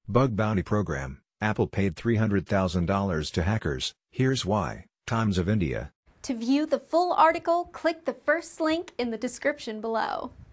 Bug bounty program. Apple paid $300,000 to hackers. Here's why. Times of India. To view the full article, click the first link in the description below.